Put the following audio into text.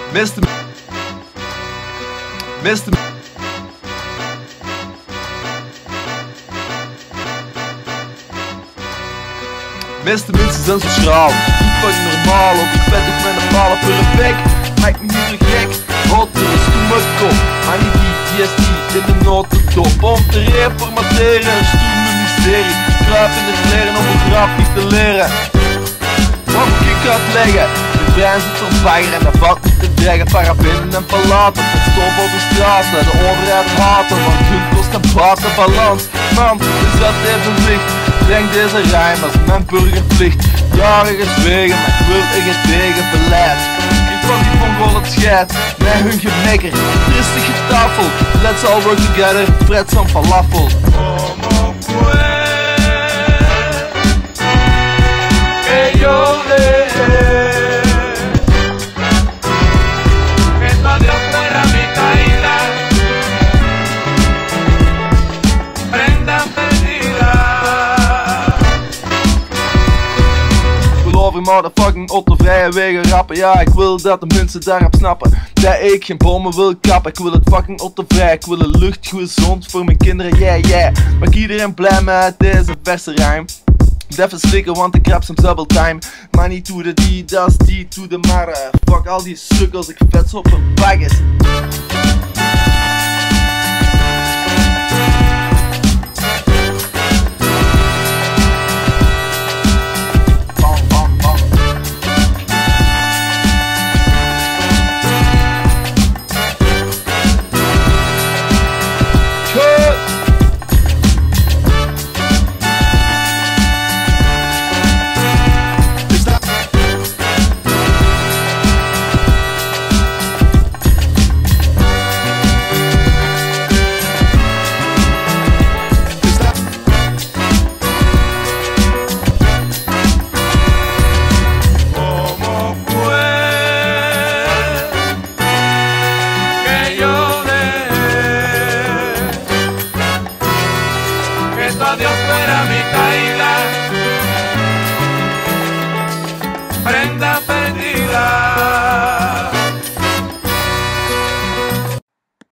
Meeste mensen zijn zo schraal. Niet fucking normaal, ook ik vet ik met een palen per een bek. Maak me niet zo gek, hotter is toen mijn kop. Maar niet die DST in de notendop. Om te reformateren, stoel me mysterie. Kruip in de kleren om een grap niet te leren. Wat moet ik uitleggen? De brein zit op bagger en dat valt niet te dreigen. Parabinnen en palaten, met stof over straten. De overheid haten, want hun kost een batenbalans. Man, is dat evenwicht? Denk deze rijm als mijn burgerplicht. Jaren gezwegen, maar ik wil een gedegen beleid. Ik van die Mongolen het scheid, met hun gemekker. Tristig getafel, let's all work together. Fred some falafel. Over motherfucking op de vrije wegen rappen. Ja, ik wil dat de mensen daarop snappen dat ik geen bomen wil kappen. Ik wil het fucking op de vrij. Ik wil een lucht gezond voor mijn kinderen, yeah yeah. Maak iedereen blij met deze verse rijm. Even slikken, want ik rap soms double time. Maar niet to the D, dat is die to the maar. Fuck al die sukkels, ik vet ze op een bagges. Dios fuera mi caída.